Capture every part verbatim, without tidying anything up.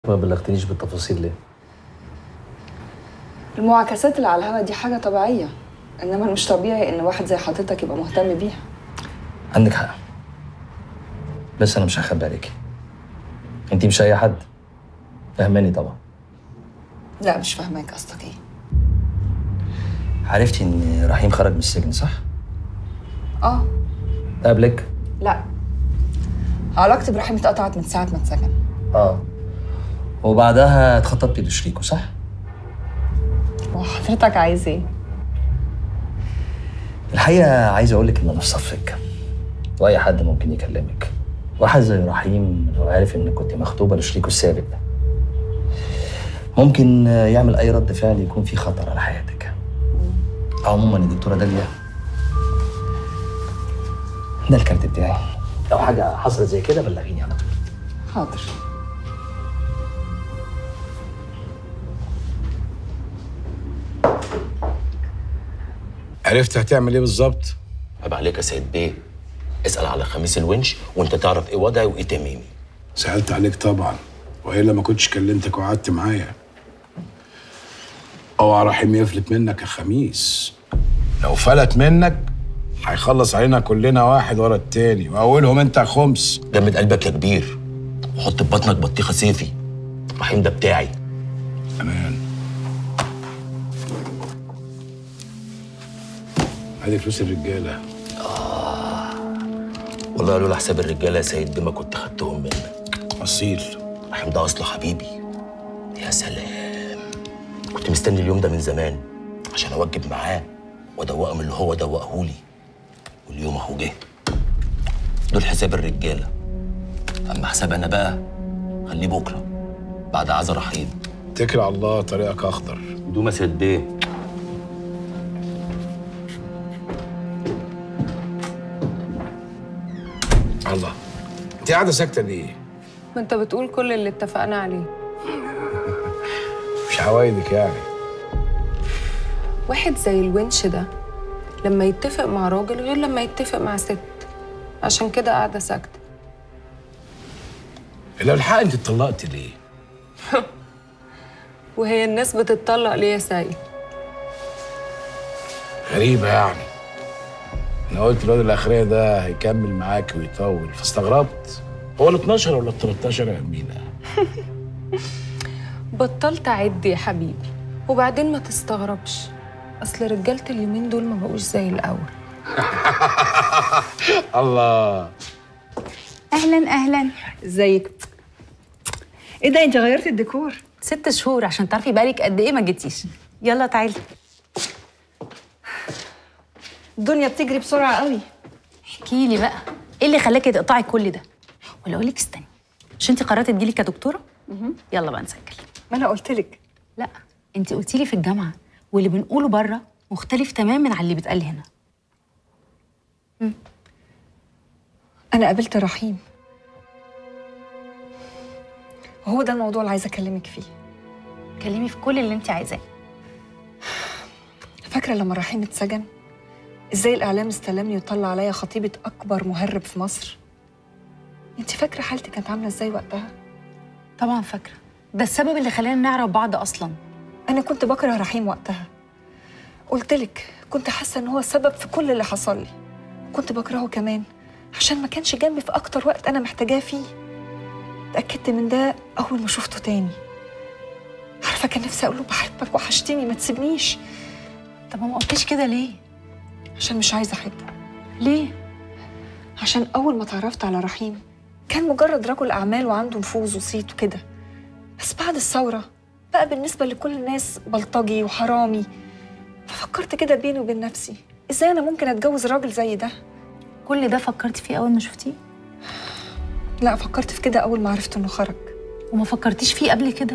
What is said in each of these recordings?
ما بلغتنيش بالتفاصيل ليه؟ المعاكسات اللي على الهوا دي حاجة طبيعية، إنما مش طبيعي إن واحد زي حضرتك يبقى مهتم بيها. عندك حق، بس أنا مش هخبي عليكي. أنتي مش أي حد، فهماني طبعا. لا مش فاهماك، قصدك إيه؟ عرفتي إن رحيم خرج من السجن صح؟ آه. قبلك؟ لا، علاقتي برحيم اتقطعت من ساعة ما اتسجن. آه. وبعدها اتخطبتي لشريكه صح؟ وحضرتك عايز إيه؟ الحقيقة عايز أقول لك إن أنا في صفك، وأي حد ممكن يكلمك. واحد زي رحيم لو عارف إنك كنت مخطوبة لشريكه السابق ممكن يعمل أي رد فعل يكون فيه خطر على حياتك. عموما يا دكتورة داليا، ده الكارت بتاعي، لو حاجة حصلت زي كده بلغيني على طول. حاضر. عرفت هتعمل ايه بالظبط؟ عيب عليك يا سيد بيه، اسأل على خميس الونش وانت تعرف ايه وضعي وايه تمامي. سألت عليك طبعا، والا ما كنتش كلمتك وقعدت معايا. اوعى رحيم يفلت منك يا خميس، لو فلت منك هيخلص علينا كلنا واحد ورا التاني، واولهم انت يا خمس. جمد قلبك يا كبير، وحط في بطنك بطيخه سيفي. رحيم ده بتاعي. امان. ادي فلوس الرجاله. آه والله لولا حساب الرجاله يا سيد بيه ما كنت خدتهم منك. اصيل. رحيم ده اصله حبيبي. يا سلام، كنت مستني اليوم ده من زمان عشان اوجب معاه وادوقه من اللي هو دوقهولي، واليوم اهو جه. دول حساب الرجاله، اما حساب انا بقى خليه بكره بعد عزا رحيم. اتكل على الله، طريقك اخضر. دوم يا سيد بيه. الله، انت قاعده ساكته ليه؟ ما انت بتقول كل اللي اتفقنا عليه. مش عوايدك يعني. واحد زي الونش ده لما يتفق مع راجل غير لما يتفق مع ست، عشان كده قاعده ساكته. لو الحق انت اتطلقتي ليه؟ وهي الناس بتتطلق ليه يا سيد؟ غريبه يعني. انا قلت الواد الاخراني ده هيكمل معاك ويطول، فاستغربت. هو ال اتناشر ولا ال تلتاشر يا امينه؟ بطلت اعد يا حبيبي، وبعدين ما تستغربش، اصل رجاله اليومين دول ما بقوش زي الاول. الله. اهلا اهلا. ازيك؟ ايه ده، انت غيرتي الديكور؟ ست شهور عشان تعرفي بقالك قد ايه ما جيتيش. يلا تعالي. الدنيا بتجري بسرعه قوي. احكي لي بقى، ايه اللي خلاكي تقطعي كل ده؟ ولا اقول لك استني، مش انت قررتي تجيلي كدكتوره؟ يلا بقى نسجل. ما انا قلت لك. لا، انت قلتي لي في الجامعه واللي بنقوله بره مختلف تماما عن اللي بيتقال هنا. مم. انا قابلت رحيم، وهو ده الموضوع اللي عايزه اكلمك فيه. كلمي في كل اللي انت عايزاه. فاكره لما رحيم اتسجن ازاي الاعلام استلمني وطلع عليا خطيبه اكبر مهرب في مصر؟ انت فاكره حالتي كانت عامله ازاي وقتها؟ طبعا فاكره، ده السبب اللي خلانا نعرف بعض اصلا. انا كنت بكره رحيم وقتها، قلت لك كنت حاسه ان هو السبب في كل اللي حصل لي. كنت بكرهه كمان عشان ما كانش جنبي في اكتر وقت انا محتاجاه فيه. اتاكدت من ده اول ما شفته تاني. عارفه كان نفسي اقول له بحبك وحشتني ما تسيبنيش. طب ما قلتيش كده ليه؟ عشان مش عايزه احبه. ليه؟ عشان اول ما اتعرفت على رحيم كان مجرد رجل اعمال وعنده نفوذ وصيت وكده، بس بعد الثوره بقى بالنسبه لكل الناس بلطجي وحرامي. ففكرت كده بيني وبين نفسي، ازاي انا ممكن اتجوز راجل زي ده؟ كل ده فكرتي فيه اول ما شفتيه؟ لا، فكرت في كده اول ما عرفت انه خرج. وما فكرتيش فيه قبل كده؟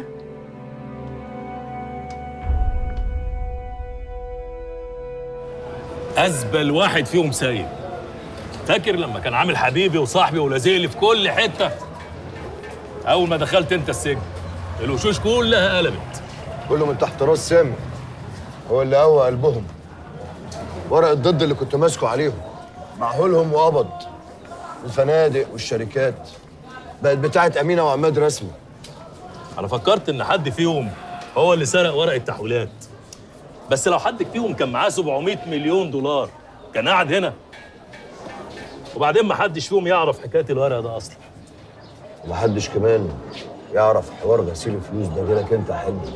أزبل واحد فيهم سايب. فاكر لما كان عامل حبيبي وصاحبي ولازقلي في كل حتة؟ أول ما دخلت أنت السجن الوشوش كلها قلبت. كله من تحت راس سامي، هو اللي قوى قلبهم. ورق الضد اللي كنت ماسكه عليهم معهولهم وقبض. الفنادق والشركات بقت بتاعت أمينة وعماد رسمي. انا فكرت ان حد فيهم هو اللي سرق ورق التحويلات، بس لو حد فيهم كان معاه سبعمية مليون دولار كان قاعد هنا. وبعدين ما حدش فيهم يعرف حكايه الورق ده اصلا. ومحدش كمان يعرف حوار غسيل الفلوس ده غيرك انت يا حلمي.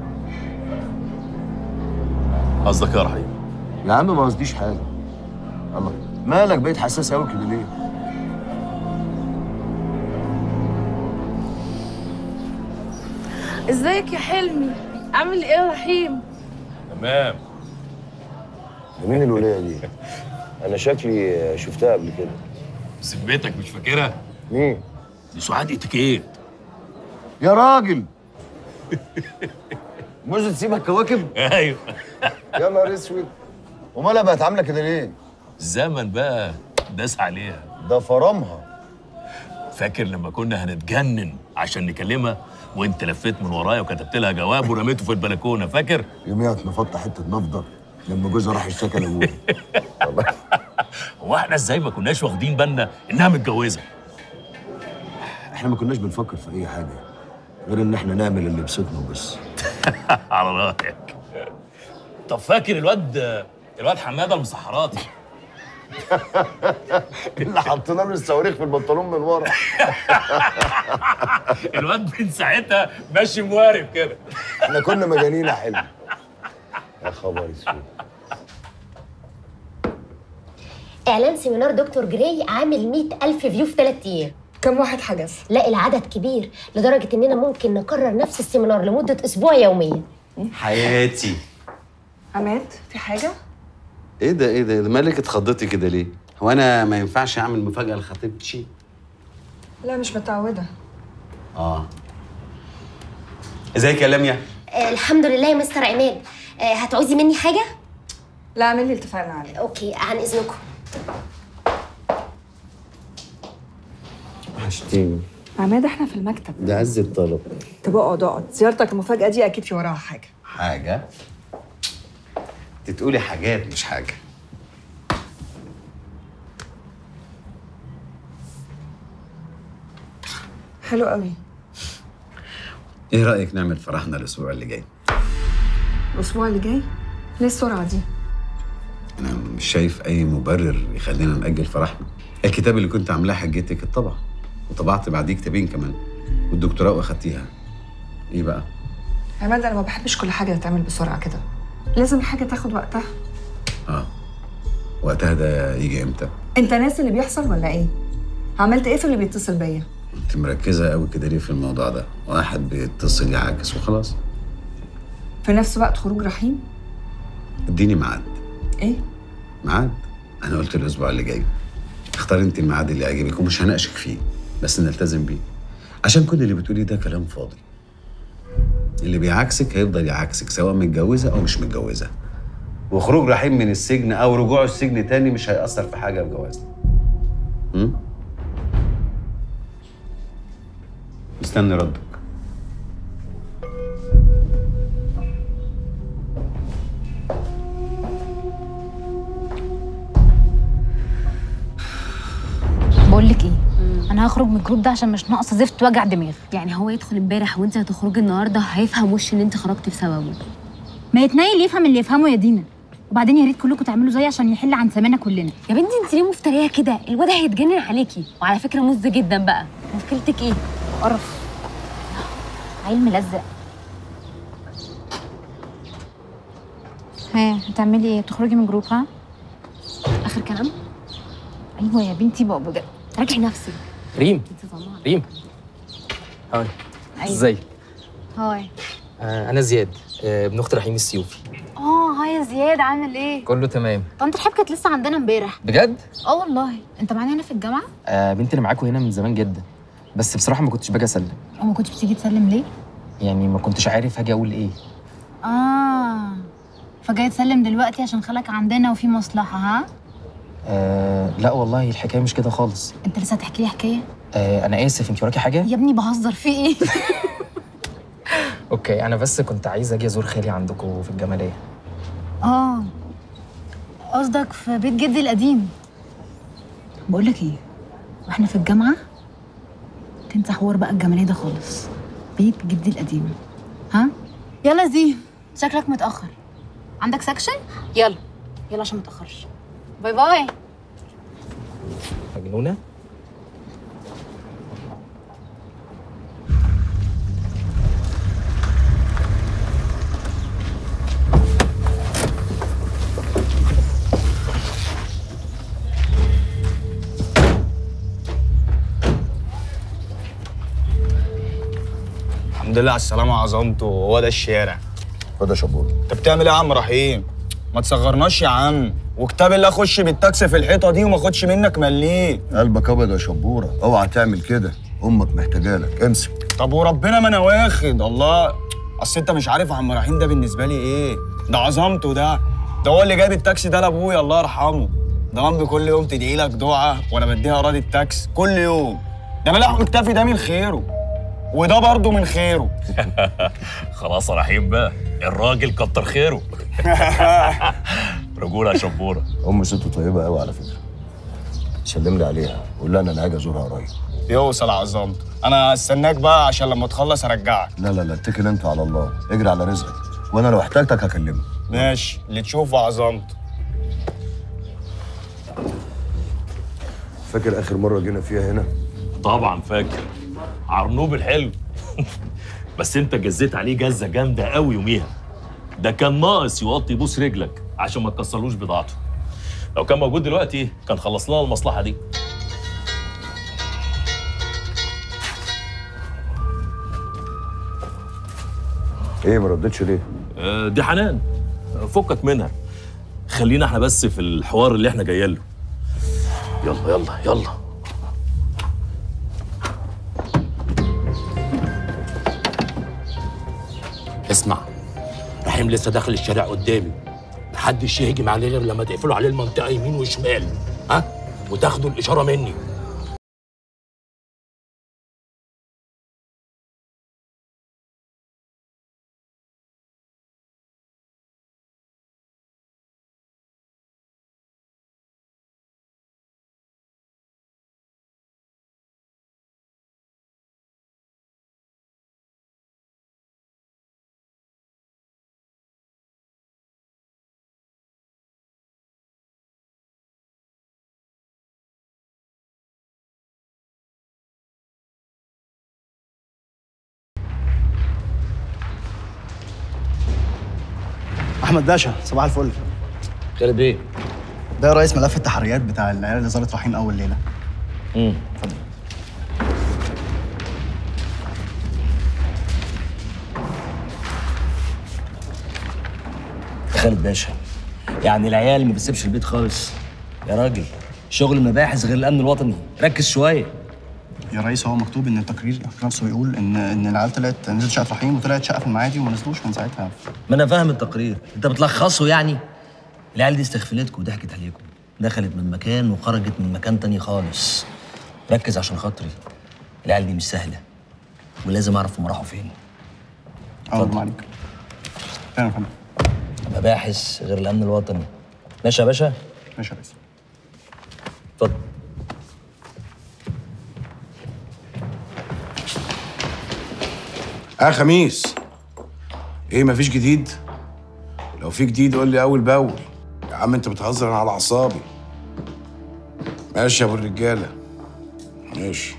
قصدك ايه يا رحيم؟ يا عم ما قصديش حاجه. الله، مالك بقيت حساس قوي كده ليه؟ ازيك يا حلمي؟ عامل ايه يا رحيم؟ تمام. مين الوليه دي؟ انا شكلي شفتها قبل كده. بذمتك مش فاكرها؟ مين؟ دي سعاد اتيكيت. يا راجل موزة تسيبك كواكب؟ ايوه. يا نهار اسود، ومالها بقت عامله كده ليه؟ الزمن بقى داس عليها. ده فرامها. فاكر لما كنا هنتجنن عشان نكلمها وانت لفيت من ورايا وكتبت لها جواب ورميته في البلكونه، فاكر؟ يوميها اتنفضت حته نفضه لما جوزها راح اشتكى لابوها. والله هو احنا ازاي ما كناش واخدين بالنا انها متجوزه؟ احنا ما كناش بنفكر في اي حاجه غير ان احنا نعمل اللي بسطنا وبس. على رايك. طب فاكر الواد الواد حماده المسحراتي اللي حطينا له الصواريخ في البنطلون من ورا؟ الواد من ساعتها ماشي موارب كده. احنا كنا مجانين يا حلمي. يا خبر اسود. اعلان سيمينار دكتور جراي عامل مئة ألف فيو في ثلاث ايام. كم واحد حجز؟ لا العدد كبير لدرجه اننا ممكن نكرر نفس السيمينار لمده اسبوع يوميا. حياتي. عماد في حاجه؟ ايه ده ايه ده مالك اتخضيتي كده ليه؟ هو انا ما ينفعش اعمل مفاجاه لخطيبتي؟ لا مش متعوده. اه. ازيك يا لميا؟ آه الحمد لله يا مستر عماد. آه هتعوزي مني حاجه؟ لا اعمل اللي اتفقنا عليه. اوكي عن اذنكم. وحشتيني. عماد احنا في المكتب. ده عز الطلب. طب اقعد اقعد، زيارتك المفاجاه دي اكيد في وراها حاجه. حاجه؟ انت تقولي حاجات مش حاجه. حلو قوي. ايه رايك نعمل فرحنا الاسبوع اللي جاي؟ الاسبوع اللي جاي؟ ليه السرعه دي؟ انا مش شايف اي مبرر يخلينا ناجل فرحنا. الكتاب اللي كنت عاملاه حجتك اتطبع، وطبعت بعديه كتابين كمان، والدكتوراه واخدتيها. ايه بقى؟ عماد انا ما بحبش كل حاجه تتعمل بسرعه كده، لازم الحاجه تاخد وقتها. اه وقتها ده يجي امتى؟ انت ناسي اللي بيحصل ولا ايه؟ عملت ايه في اللي بيتصل بيا؟ انت مركزه قوي كده ليه في الموضوع ده؟ واحد بيتصل يعاكس وخلاص. في نفس وقت خروج رحيم؟ اديني ميعاد. ايه؟ ميعاد؟ انا قلت الاسبوع اللي جاي. اختاري انت الميعاد اللي يعجبك ومش هناقشك فيه، بس نلتزم بيه، عشان كل اللي بتقوليه ده كلام فاضي. اللي بيعاكسك هيفضل يعاكسك سواء متجوزه او مش متجوزه، وخروج رحيم من السجن او رجوعه السجن تاني مش هيأثر في حاجه في جوازنا. امم مستني ردك. بقول لك ايه، انا هخرج من الجروب ده عشان مش ناقصه زفت وجع دماغ. يعني هو يدخل امبارح وانت هتخرجي النهارده هيفهم وش ان انت خرجتي بسببه. ما يتنيل يفهم اللي يفهمه يا دينا، وبعدين يا ريت كلكم تعملوا زي عشان يحل عن ثمننا كلنا. يا بنتي انت ليه مفتريه كده؟ الواد هيتجنن عليكي، وعلى فكره مز جدا بقى. مشكلتك ايه؟ قرف عيل ملزق. ها هتعملي ايه؟ تخرجي من جروب؟ ها اخر كلام؟ ايوه يا بنتي بقى بجد راجعي نفسك. ريم ريم هاي. أيوة. ازيك؟ هاي. آه انا زياد، آه ابن اخت رحيم السيوفي. اه هاي يا زياد، عامل ايه؟ كله تمام. طنط رحاب كانت لسه عندنا امبارح. بجد؟ اه والله. انت معانا هنا في الجامعه؟ آه بنتي اللي معاكوا هنا من زمان جدا، بس بصراحه ما كنتش باجي اسلم. او ما كنتش بتيجي تسلم ليه؟ يعني ما كنتش عارف هاجي اقول ايه. اه فجاي تسلم دلوقتي عشان خالك عندنا وفي مصلحه؟ ها؟ آه لا والله الحكايه مش كده خالص. انت لسه هتحكي لي حكايه؟ آه انا اسف، انت وراكي حاجه؟ يا ابني بهزر، في ايه؟ اوكي انا بس كنت عايز اجي ازور خالي عندكم في الجماليه. اه قصدك في بيت جدي القديم. بقول لك ايه، واحنا في الجامعه تنسى حوار بقى الجماليه ده خالص. بيت جدي القديم. ها؟ يلا زي، شكلك متأخر. عندك سكشن؟ يلا يلا عشان متأخرش. باي باي. مجنونه؟ الحمد لله على السلامة يا عظمته. هو ده الشارع. خد يا شبور. انت بتعمل ايه يا عم رحيم؟ ما تصغرناش يا عم، وكتاب الله اخش بالتاكسي في الحيطة دي وما اخدش منك مليم. قلبك ابيض يا شبورة، اوعى تعمل كده، امك محتاجالك، امسك. طب وربنا ما انا واخد الله. اصل انت مش عارف عم رحيم ده بالنسبة لي ايه؟ ده عظمته ده. ده هو اللي جايب التاكسي ده لابويا الله يرحمه. ده امي كل يوم تدعي لك دعاء وانا بديها اراضي التاكسي كل يوم. ده ملاح مكتفي ده من خيره. وده برضه من خيره. خلاص يا رحيم بقى، الراجل كتر خيره. رجوله يا شبوره. ام ست طيبه قوي على فكره. سلم لي عليها وقول لها ان انا هاجي ازورها قريب. يوصل عظمت. انا هستناك بقى عشان لما تخلص ارجعك. لا لا لا، اتكل انت على الله، اجري على رزقك، وانا لو احتاجتك هكلمك. ماشي، اللي تشوفه عظمت. فاكر اخر مره جينا فيها هنا؟ طبعا فاكر، عرنوب الحلو. بس انت جزيت عليه جزه جامده قوي يوميها. ده كان ناقص يوطي يبوس رجلك عشان ما تكسرلوش بضاعته. لو كان موجود دلوقتي كان خلص لنا المصلحه دي. ايه ما ردتش ليه؟ آه دي حنان، فكك منها. خلينا احنا بس في الحوار اللي احنا جايين له. يلا يلا يلا. اسمع، رحيم لسه داخل الشارع قدامي، محدش يهجم عليه غير لما تقفلوا عليه المنطقه يمين وشمال، ها؟ وتاخدوا الاشاره مني. احمد باشا، صباح الفل. خالد بيه. ده رئيس ملف التحريات بتاع العيال اللي زارت رحيم اول ليله. امم اتفضل. خالد باشا، يعني العيال ما بتسيبش البيت خالص. يا راجل، شغل المباحث غير الامن الوطني، ركز شويه. يا ريس، هو مكتوب ان التقرير نفسه يقول ان ان العيال طلعت نزلت شقه رحيم وطلعت شقه في المعادي وما نزلوش من ساعتها. ما انا فاهم التقرير، انت بتلخصه يعني. العيال دي استغفلتكم وضحكت عليكم، دخلت من مكان وخرجت من مكان تاني خالص. ركز عشان خاطري، العيال دي مش سهله ولازم اعرف هم راحوا فين. اتفضل. عليك. فين يا فندم؟ مباحث غير الامن الوطني. ماشي يا باشا؟ ماشي يا ريس. اتفضل. اه خميس، ايه مفيش جديد؟ لو في جديد قول لي اول باول. يا عم انت بتهزر، انا على اعصابي. ماشي يا ابو الرجاله، ماشي.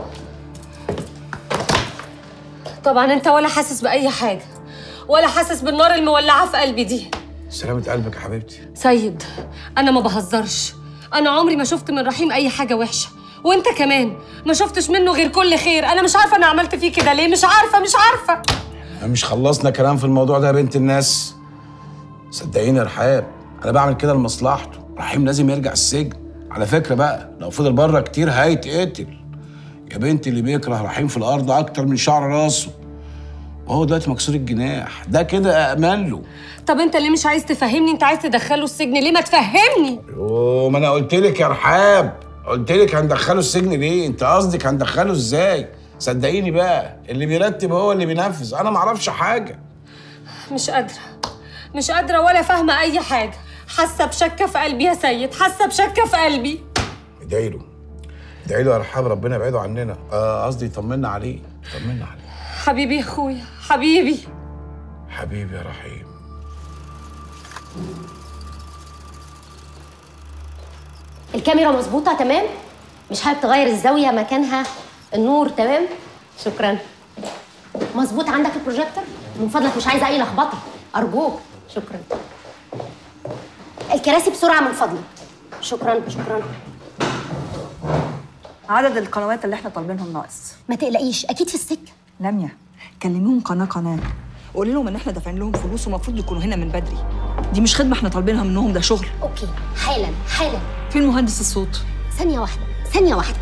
طبعا انت ولا حاسس باي حاجه، ولا حاسس بالنار المولعه في قلبي دي. سلامة قلبك يا حبيبتي. سيد، انا ما بهزرش. انا عمري ما شفت من رحيم اي حاجه وحشه، وانت كمان ما شفتش منه غير كل خير. انا مش عارفه انا عملت فيه كده ليه، مش عارفه مش عارفه. مش خلصنا كلام في الموضوع ده يا بنت الناس؟ صدقيني يا رحاب، انا بعمل كده لمصلحته. رحيم لازم يرجع السجن. على فكره بقى، لو فضل بره كتير هيتقتل. يا بنت اللي بيكره رحيم في الارض اكتر من شعر راسه، وهو دلوقتي مكسور الجناح، ده كده أأمن له. طب انت ليه مش عايز تفهمني؟ انت عايز تدخله السجن ليه؟ ما تفهمني. اوه، ما انا قلت لك يا رحاب، قلت لك هندخله السجن ليه؟ انت قصدك هندخله ازاي؟ صدقيني بقى، اللي بيرتب هو اللي بينفذ، انا ما اعرفش حاجه. مش قادره مش قادره ولا فاهمه اي حاجه. حاسه بشكه في قلبي يا سيد، حاسه بشكه في قلبي. ادعي له، ادعي له يا رحاب، ربنا يبعده عننا. اه قصدي يطمنا عليه، يطمنا عليه. حبيبي يا اخويا، حبيبي حبيبي يا رحيم. الكاميرا مظبوطه تمام؟ مش حابب تغير الزاويه مكانها، النور تمام؟ شكرا. مظبوط عندك البروجيكتور؟ من فضلك مش عايزه اي لخبطه ارجوك. شكرا. الكراسي بسرعه من فضلك. شكرا شكرا. عدد القنوات اللي احنا طالبينهم ناقص. ما تقلقيش اكيد في السكه. لميا كلميهم قناه قناه، قولي لهم ان احنا دافعين لهم فلوس ومفروض يكونوا هنا من بدري. دي مش خدمه احنا طالبينها منهم، ده شغل. اوكي حالا حالا. فين مهندس الصوت؟ ثانيه واحده ثانيه واحده.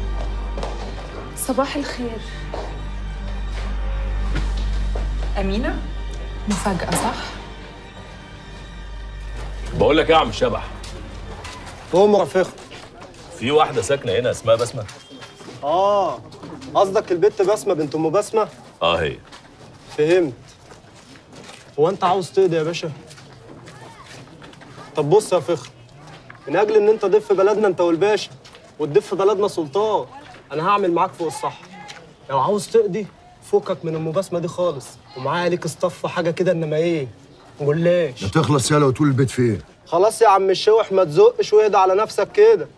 صباح الخير. امينه؟ مفاجاه صح؟ بقول لك ايه يا عم شبح، قوم رفيق. في واحده ساكنه هنا اسمها بسمه. اه قصدك البت بسمه بنت ام بسمه؟ اه هي. فهمت. هو انت عاوز تقضي يا باشا؟ طب بص يا فخر، من اجل ان انت ضيف في بلدنا انت والباشا وتضيف في بلدنا سلطان، انا هعمل معاك فوق الصح. لو عاوز تقضي فكك من ام بسمه دي خالص، ومعايا ليك اصطف حاجه كده انما ايه؟ مجلاش. لا تخلص يالا وتقول البيت فين؟ خلاص يا عم الشوح ما تزقش واهدى على نفسك كده.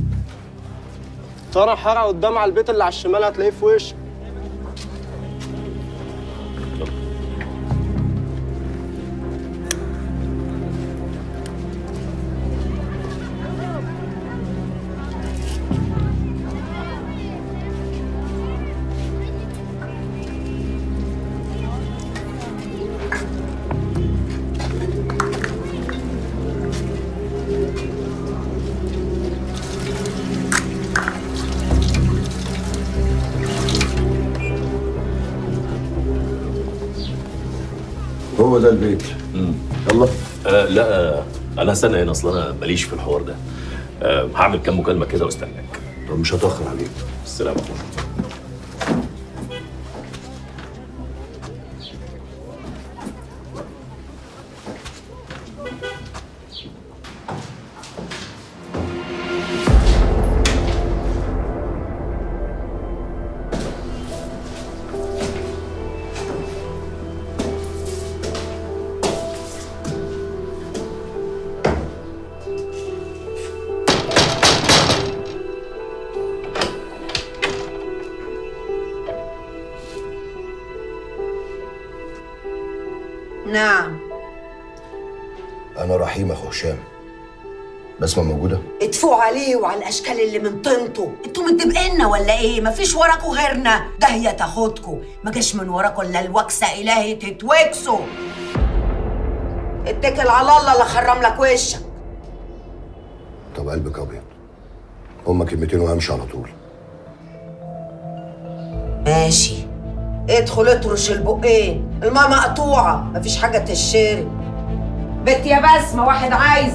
ترى حرق قدام على البيت اللي على الشمال هتلاقيه في وشك. هو ده البيت. امم يلا. آه لا آه انا هستنى هنا، اصل انا ماليش في الحوار ده. آه هعمل كام مكالمه كده واستناك. طب مش هتاخر عليك. السلام عليكم. نعم. انا رحيم اخو هشام. بسمه موجوده؟ اتفقوا عليه وعلى الاشكال اللي من طينته. انتوا متدبقنا ولا ايه؟ مفيش وراكوا غيرنا. ده هي تاخدكوا، ما جاش من وراكوا الا الوكسه الهي تتوكسوا. اتكل على الله لا خرم لك وشك. طب قلبك ابيض. هما كلمتين وهمشي على طول. ماشي. ادخل اطرش البقين، الماء مقطوعه، مفيش حاجه تشرب. بنت يا بسمه واحد عايز.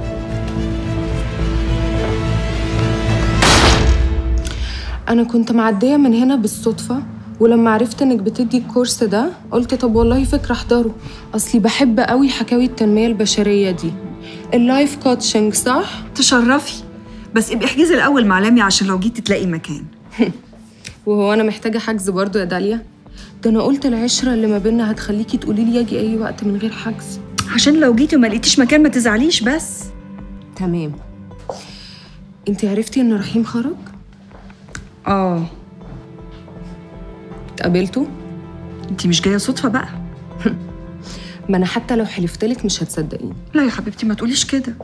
انا كنت معديه من هنا بالصدفه، ولما عرفت انك بتدي الكورس ده قلت طب والله فكره احضره. اصلي بحب قوي حكاوي التنميه البشريه دي. اللايف كوتشنج صح؟ تشرفي، بس ابقي احجزي الاول مع لميا عشان لو جيتي تلاقي مكان. وهو انا محتاجه حجز برضو يا داليا؟ ده انا قلت العشره اللي ما بينا هتخليكي تقولي لي اجي اي وقت من غير حجز، عشان لو جيتي وما لقيتيش مكان ما تزعليش بس. تمام. انتي عرفتي ان رحيم خرج؟ اه. اتقابلتوا؟ انتي مش جايه صدفه بقى. ما انا حتى لو حلفتلك مش هتصدقيني. لا يا حبيبتي ما تقوليش كده.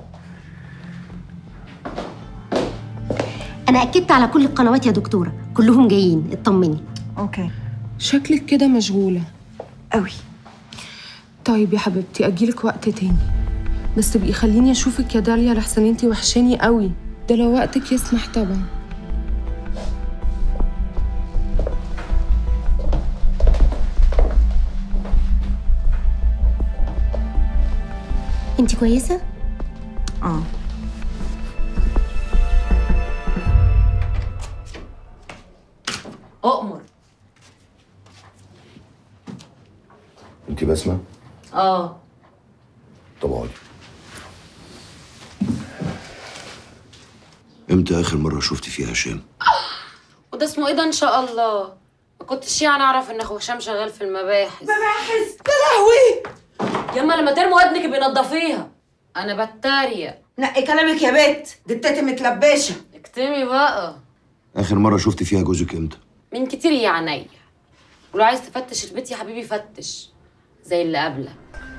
انا اكدت على كل القنوات يا دكتوره، كلهم جايين، اطمني. اوكي. شكلك كده مشغوله قوي. طيب يا حبيبتي اجيلك وقت تاني، بس تبقي خليني اشوفك يا داليا لحسن انتي وحشاني قوي. ده لو وقتك يسمح طبعا. انتي كويسه؟ اه. اؤمر. انت بسمه؟ اه. طب اقعدي. امتى اخر مره شفتي فيها هشام؟ وده اسمه ايه ده ان شاء الله؟ ما كنتش يعني اعرف ان اخو هشام شغال في المباحث. مباحث؟ يا لهوي! ياما لما ترموا ودنك بينضفيها. انا بتريق. نقي كلامك يا بت، دي التاتي متلبشه. اكتمي بقى. اخر مره شفت فيها جوزك امتى؟ من كتير يا عينيا. ولو عايز تفتش البيت يا حبيبي فتش زي اللي قبلك.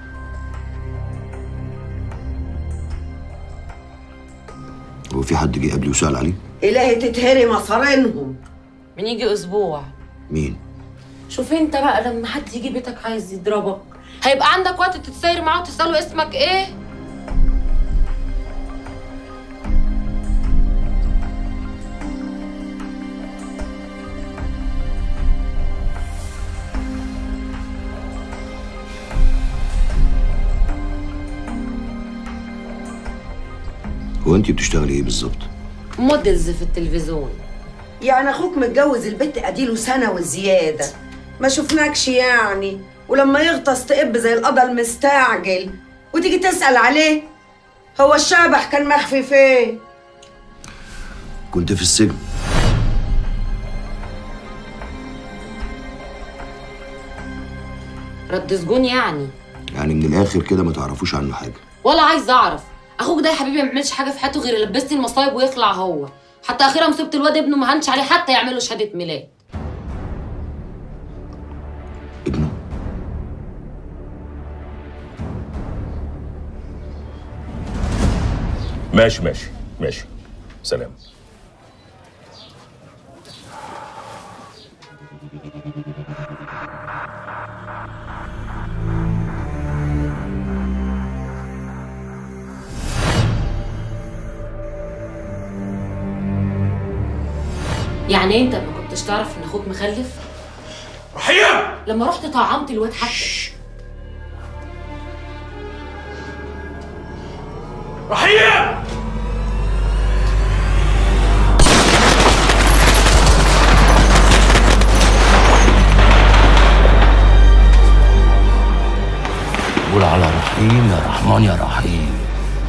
هو في حد جه قبلي وسأل عليه؟ الهي تتهري مصارينهم. من يجي اسبوع. مين؟ شوف انت بقى لما حد يجي بيتك عايز يضربك هيبقى عندك وقت تتساير معاه وتساله اسمك ايه؟ هو انت بتشتغلي ايه بالظبط؟ موديلز في التلفزيون. يعني اخوك متجوز البت اديله سنه وزياده، ما شفناكش يعني، ولما يغطس تقب زي القضا المستعجل وتيجي تسأل عليه. هو الشبح كان مخفي فين؟ كنت في السجن. رد سجون يعني؟ يعني من الاخر كده ما تعرفوش عنه حاجه. ولا عايز اعرف. اخوك ده يا حبيبي ما بيعملش حاجه في حياته غير يلبسني المصايب ويخلع هو. حتى اخيرا مصيبه الواد ابنه ما هنش عليه حتى يعمل له شهاده ميلاد. ابنه؟ ماشي ماشي ماشي. سلام. يعني انت ما كنتش تعرف ان اخوك مخلف؟ رحيم! لما رحت طعمت الواد حتى. رحيم! قول على رحيم يا رحمن يا رحيم.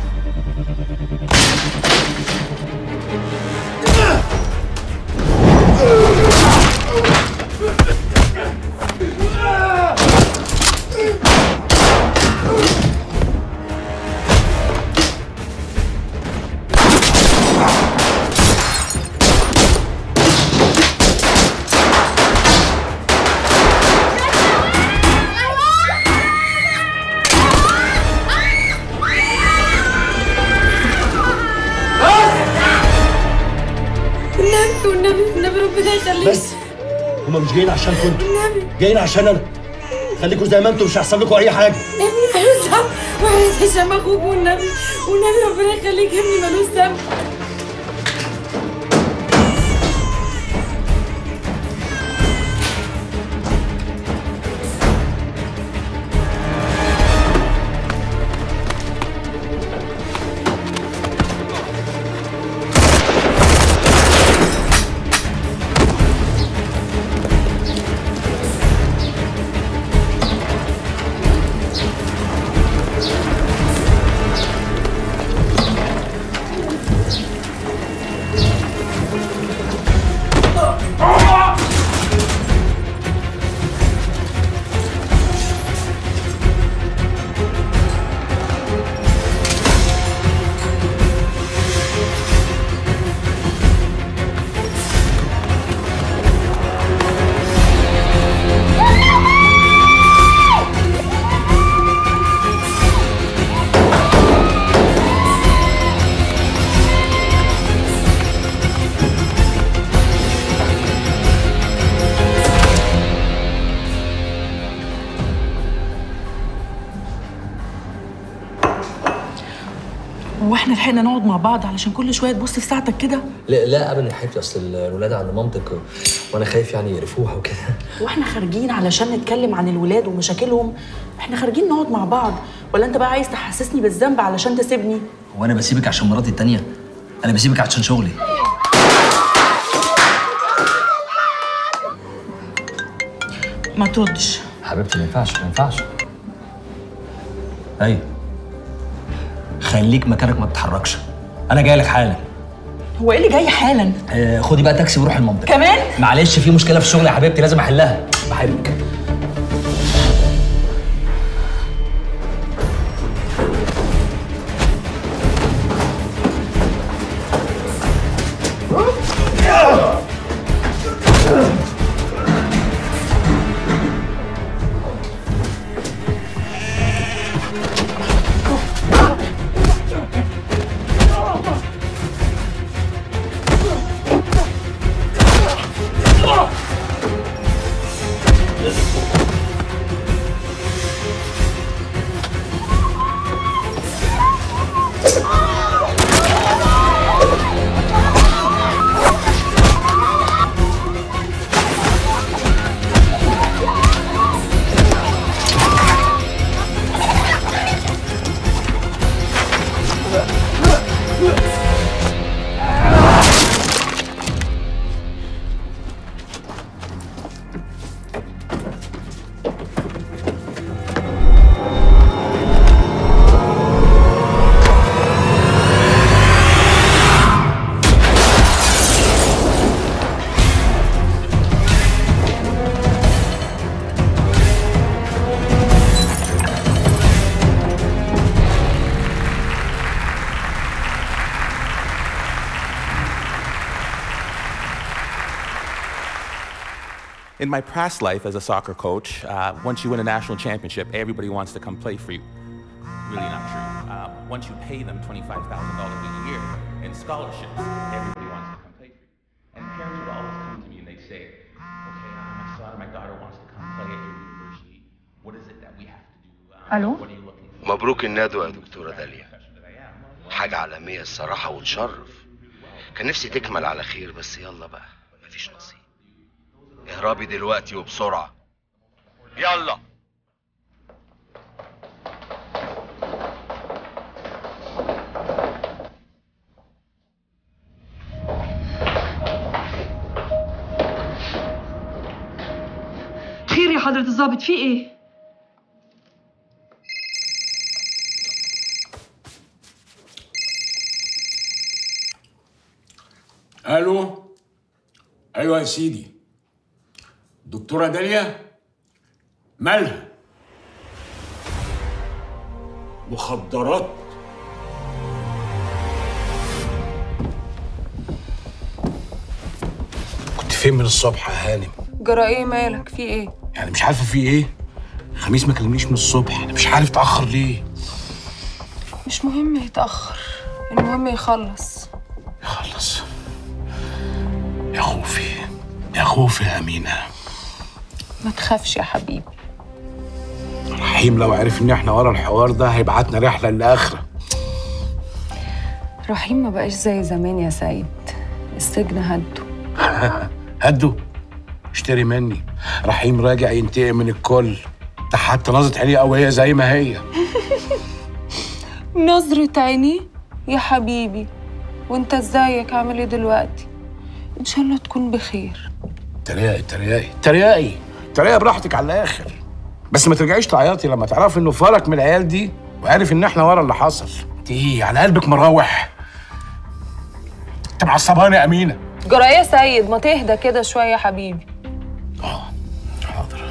بس هما مش جايين عشان كنتوا، جايين عشان انا. خليكوا زي ما انتوا، مش هيحصل لكم اي حاجه. ابني ملوش ذنب، وحياة هشام اخوك والنبي، والنبي ربنا يخليك، ابني ملوش ذنب. واحنا لحقنا نقعد مع بعض علشان كل شويه تبص في ساعتك كده؟ لا لا ابدا يا حبيبتي، اصل الولاد عند مامتك وانا خايف يعني يقرفوها وكده. واحنا خارجين علشان نتكلم عن الولاد ومشاكلهم، احنا خارجين نقعد مع بعض، ولا انت بقى عايز تحسسني بالذنب علشان تسيبني؟ هو انا بسيبك عشان مراتي التانية؟ انا بسيبك عشان شغلي. ما تردش حبيبتي، ما ينفعش ما ينفعش. ايوه خليك مكانك ما تتحركش، انا جاي لك حالا. هو ايه اللي جاي حالا؟ آه خدي بقى تاكسي وروحي المنطقه. كمان؟ معلش في مشكله في الشغل يا حبيبتي لازم احلها. بحبك. In my past life as a soccer coach, uh, once you win a national championship, everybody wants to come play for you. Really not true. Uh, once you pay them twenty-five thousand dollars a year in scholarships, everybody wants to come play for you. And parents would always come to me and they'd say, okay, uh, my son or my daughter wants to come play at your university. What is it that we have to do? Uh, ألو؟ What are you looking for? مبروك الندوة يا دكتورة داليا. حاجة عالمية الصراحة وتشرف. كان نفسي تكمل على خير بس يلا بقى مفيش نصيب. اهربي دلوقتي وبسرعة. يلا. خير يا حضرة الضابط في ايه؟ الو. ايوه يا سيدي. دكتورة داليا مالها؟ مخدرات. كنت فين من الصبح يا هانم؟ جرى ايه مالك في ايه؟ يعني مش عارفه في ايه؟ خميس ما كلمنيش من الصبح، انا مش عارف اتاخر ليه. مش مهم يتأخر، المهم يخلص. يخلص؟ يا خوفي يا خوفي يا أمينة. ما تخافش يا حبيبي. رحيم لو عرف ان احنا ورا الحوار ده هيبعتنا رحلة للآخرة. رحيم ما بقاش زي زمان يا سيد، السجن هده. هده؟ اشتري مني، رحيم راجع ينتقم من الكل. ده حتى نظرة عينيه قوية زي ما هي. نظرة عيني يا حبيبي، وانت ازيك عامل ايه دلوقتي؟ ان شاء الله تكون بخير. تريقي تريقي تريقي تريقي براحتك على الاخر، بس ما ترجعيش تعيطي لما تعرفي انه فرق من العيال دي وعارف ان احنا ورا اللي حصل. انت ايه على قلبك مراوح؟ انت معصباني يا امينه. جرى ايه يا سيد؟ ما تهدى كده شويه يا حبيبي. اه حاضر.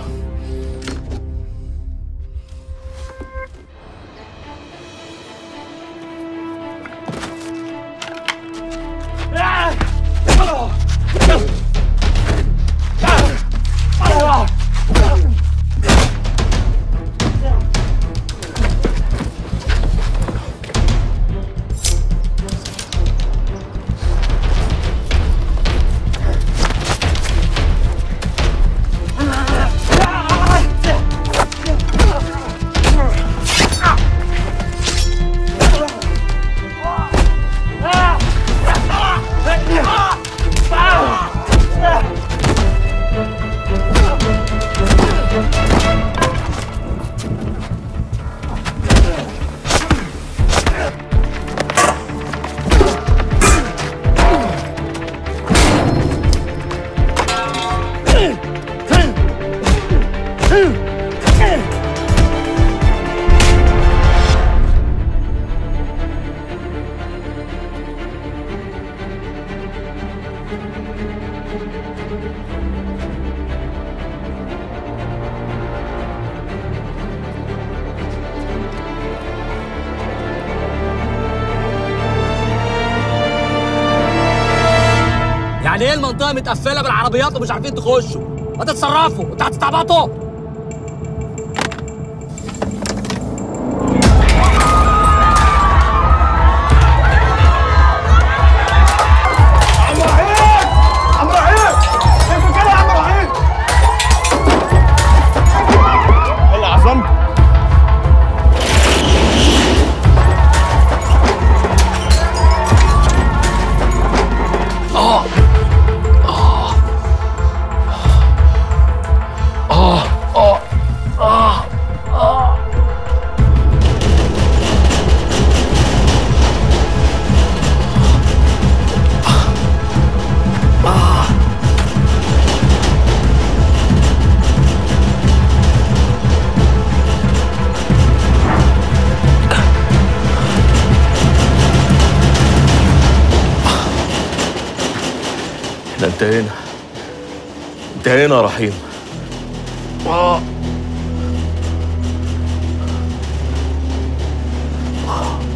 ايه المنطقه متقفله بالعربيات ومش عارفين تخشوا؟ ما تتصرفوا، انتوا هتستعبطوا. احنا انتهينا انتهينا يا رحيم. آه. آه.